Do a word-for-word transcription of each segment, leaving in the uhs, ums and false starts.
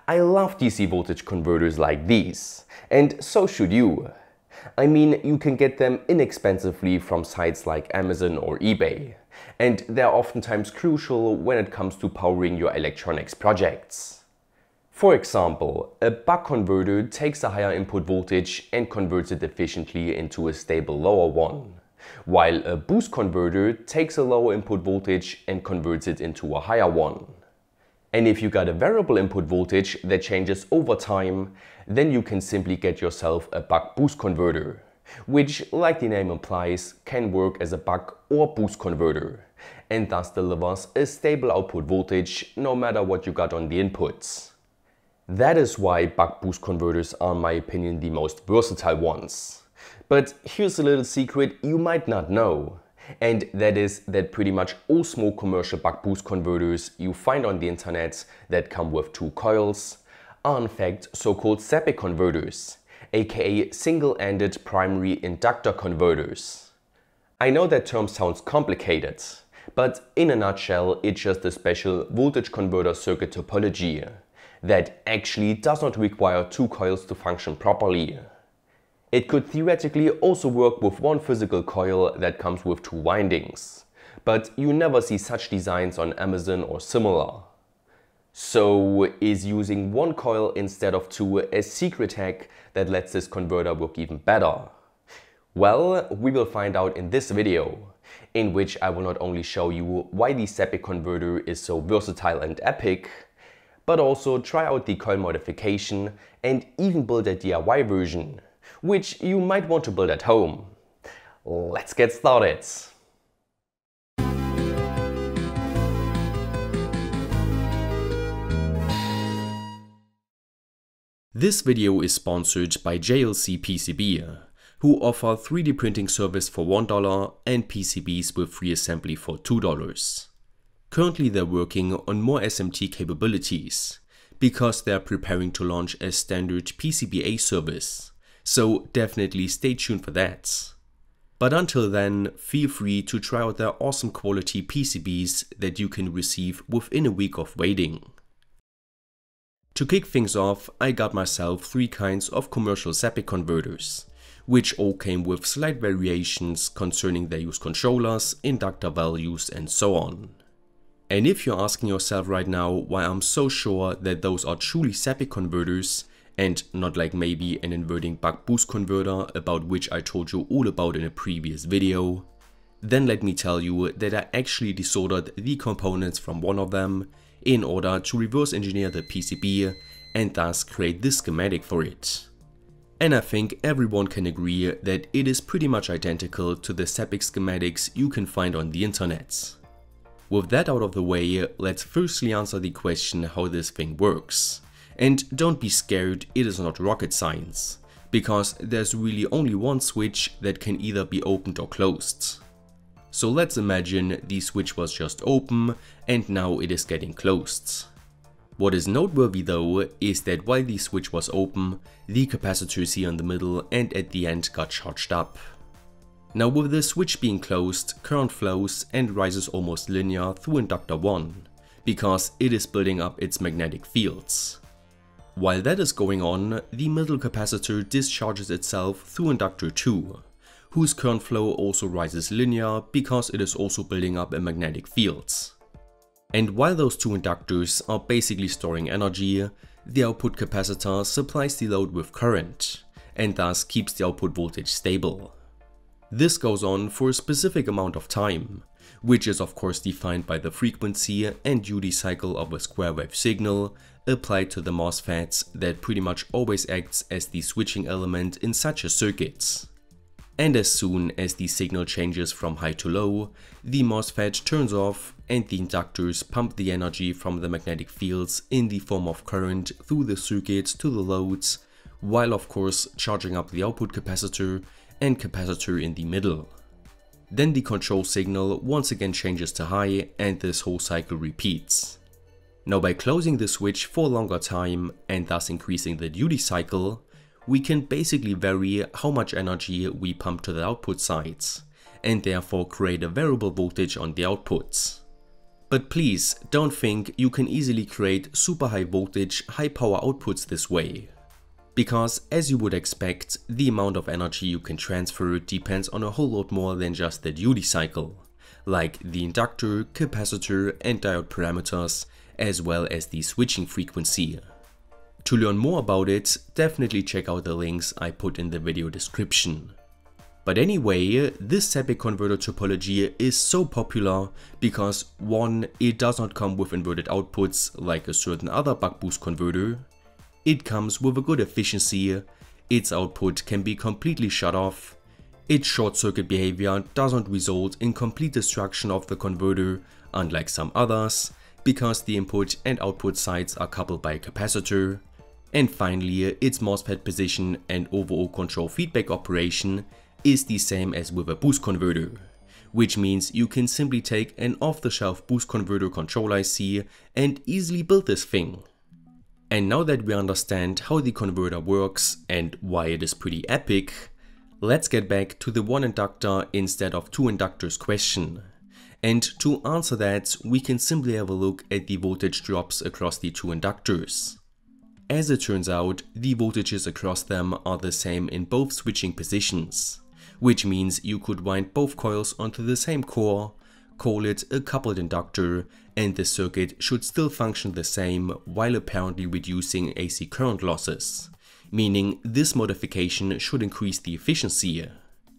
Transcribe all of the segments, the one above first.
I love D C voltage converters like these, and so should you. I mean, you can get them inexpensively from sites like Amazon or eBay, and they're oftentimes crucial when it comes to powering your electronics projects. For example, a buck converter takes a higher input voltage and converts it efficiently into a stable lower one, while a boost converter takes a lower input voltage and converts it into a higher one. And if you got a variable input voltage that changes over time, then you can simply get yourself a buck boost converter, which, like the name implies, can work as a buck or boost converter, and thus delivers a stable output voltage no matter what you got on the inputs. That is why buck boost converters are, in my opinion, the most versatile ones. But here's a little secret you might not know. And that is that pretty much all small commercial buck boost converters you find on the internet that come with two coils are in fact so-called SEPIC converters, aka single-ended primary inductor converters. I know that term sounds complicated, but in a nutshell it's just a special voltage converter circuit topology that actually does not require two coils to function properly. It could theoretically also work with one physical coil that comes with two windings, but you never see such designs on Amazon or similar. So is using one coil instead of two a secret hack that lets this converter work even better? Well, we will find out in this video, in which I will not only show you why the SEPIC converter is so versatile and epic, but also try out the coil modification and even build a D I Y version, which you might want to build at home. Let's get started! This video is sponsored by J L C P C B, who offer three D printing service for one dollar and P C Bs with free assembly for two dollars. Currently they're working on more S M T capabilities, because they're preparing to launch a standard P C B A service. So definitely stay tuned for that. But until then, feel free to try out their awesome quality P C Bs that you can receive within a week of waiting. To kick things off, I got myself three kinds of commercial SEPIC converters, which all came with slight variations concerning their use controllers, inductor values and so on. And if you're asking yourself right now why I'm so sure that those are truly SEPIC converters, and not like maybe an inverting buck boost converter about which I told you all about in a previous video, then let me tell you that I actually desoldered the components from one of them in order to reverse engineer the P C B and thus create this schematic for it. And I think everyone can agree that it is pretty much identical to the SEPIC schematics you can find on the internet. With that out of the way, let's firstly answer the question how this thing works. And don't be scared, it is not rocket science, because there's really only one switch that can either be opened or closed. So let's imagine the switch was just open and now it is getting closed. What is noteworthy though is that while the switch was open, the capacitors here in the middle and at the end got charged up. Now with the switch being closed, current flows and rises almost linear through inductor one, because it is building up its magnetic fields. While that is going on, the middle capacitor discharges itself through inductor two, whose current flow also rises linear because it is also building up a magnetic field. And while those two inductors are basically storing energy, the output capacitor supplies the load with current, and thus keeps the output voltage stable. This goes on for a specific amount of time, which is of course defined by the frequency and duty cycle of a square wave signal applied to the MOSFETs that pretty much always acts as the switching element in such a circuit. And as soon as the signal changes from high to low, the MOSFET turns off and the inductors pump the energy from the magnetic fields in the form of current through the circuit to the loads, while of course charging up the output capacitor and capacitor in the middle. Then the control signal once again changes to high and this whole cycle repeats. Now by closing the switch for a longer time and thus increasing the duty cycle, we can basically vary how much energy we pump to the output sides, and therefore create a variable voltage on the outputs. But please don't think you can easily create super high voltage, high power outputs this way. Because as you would expect, the amount of energy you can transfer depends on a whole lot more than just the duty cycle, like the inductor, capacitor and diode parameters, as well as the switching frequency. To learn more about it, definitely check out the links I put in the video description. But anyway, this SEPIC converter topology is so popular because one, it does not come with inverted outputs like a certain other buck boost converter. It comes with a good efficiency, its output can be completely shut off, its short circuit behavior doesn't result in complete destruction of the converter unlike some others, because the input and output sides are coupled by a capacitor, and finally its MOSFET position and overall control feedback operation is the same as with a boost converter, which means you can simply take an off-the-shelf boost converter control I C and easily build this thing. And now that we understand how the converter works and why it is pretty epic, let's get back to the one inductor instead of two inductors question. And to answer that, we can simply have a look at the voltage drops across the two inductors. As it turns out, the voltages across them are the same in both switching positions, which means you could wind both coils onto the same core, call it a coupled inductor, and the circuit should still function the same while apparently reducing A C current losses, meaning this modification should increase the efficiency.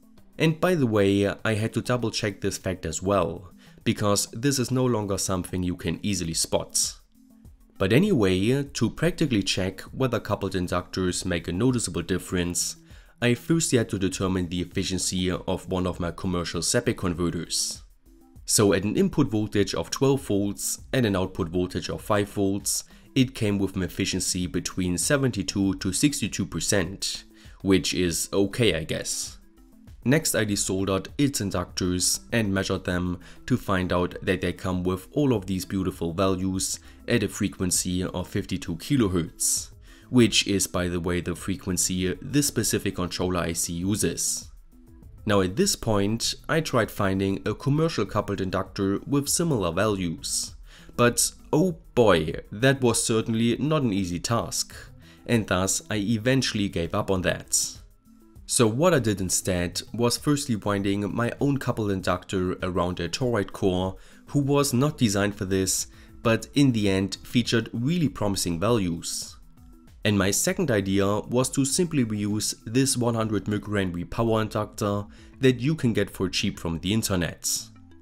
And by the way, I had to double check this fact as well, because this is no longer something you can easily spot. But anyway, to practically check whether coupled inductors make a noticeable difference, I first had to determine the efficiency of one of my commercial SEPIC converters. So at an input voltage of twelve volts and an output voltage of five volts, it came with an efficiency between seventy-two to sixty-two percent, which is okay I guess. Next I desoldered its inductors and measured them to find out that they come with all of these beautiful values at a frequency of fifty-two kilohertz, which is by the way the frequency this specific controller I C uses. Now at this point I tried finding a commercial coupled inductor with similar values, but oh boy, that was certainly not an easy task, and thus I eventually gave up on that. So what I did instead was firstly winding my own coupled inductor around a toroid core who was not designed for this, but in the end featured really promising values. And my second idea was to simply reuse this one hundred microhenry power inductor that you can get for cheap from the internet.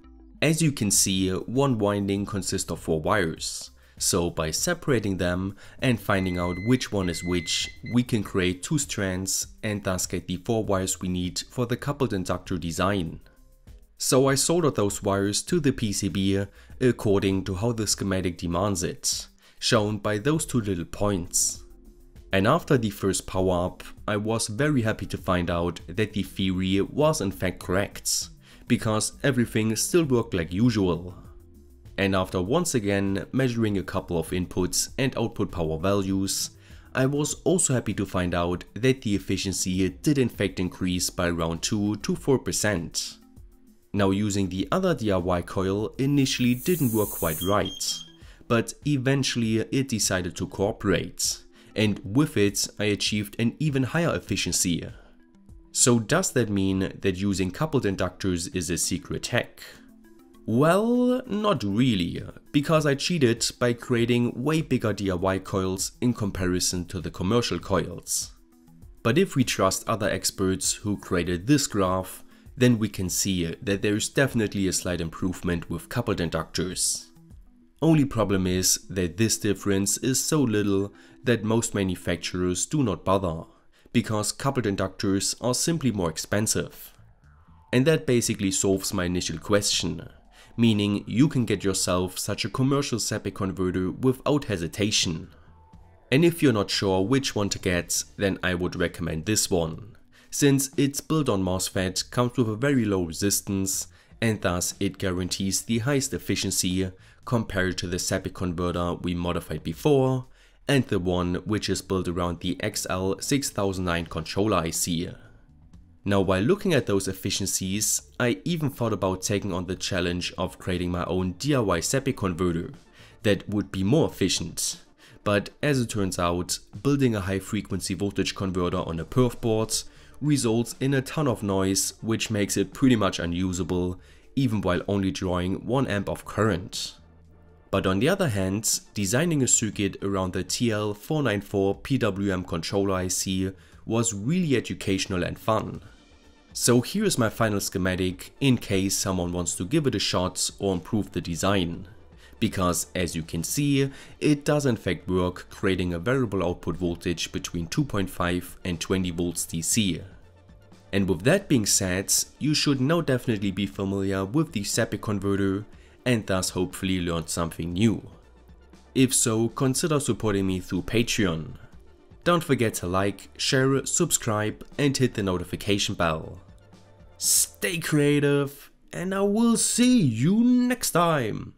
As you can see, one winding consists of four wires. So by separating them and finding out which one is which, we can create two strands and thus get the four wires we need for the coupled inductor design. So I soldered those wires to the P C B according to how the schematic demands it, shown by those two little points. And after the first power up, I was very happy to find out that the theory was in fact correct, because everything still worked like usual. And after once again measuring a couple of inputs and output power values, I was also happy to find out that the efficiency did in fact increase by around two to four percent. Now using the other D I Y coil initially didn't work quite right, but eventually it decided to cooperate, and with it I achieved an even higher efficiency. So does that mean that using coupled inductors is a secret hack? Well, not really, because I cheated by creating way bigger D I Y coils in comparison to the commercial coils. But if we trust other experts who created this graph, then we can see that there is definitely a slight improvement with coupled inductors. Only problem is that this difference is so little that most manufacturers do not bother, because coupled inductors are simply more expensive. And that basically solves my initial question, meaning you can get yourself such a commercial SEPIC converter without hesitation. And if you're not sure which one to get, then I would recommend this one, since it's built on MOSFET, comes with a very low resistance, and thus it guarantees the highest efficiency compared to the SEPIC converter we modified before, and the one which is built around the X L six thousand nine controller I C. Now, while looking at those efficiencies, I even thought about taking on the challenge of creating my own D I Y SEPIC converter that would be more efficient. But as it turns out, building a high frequency voltage converter on a perf board results in a ton of noise, which makes it pretty much unusable, even while only drawing one amp of current. But on the other hand, designing a circuit around the T L four ninety-four P W M controller I C was really educational and fun. So here's my final schematic in case someone wants to give it a shot or improve the design. Because as you can see, it does in fact work, creating a variable output voltage between two point five and twenty volts D C. And with that being said, you should now definitely be familiar with the SEPIC converter and thus hopefully learned something new. If so, consider supporting me through Patreon. Don't forget to like, share, subscribe and hit the notification bell. Stay creative and I will see you next time!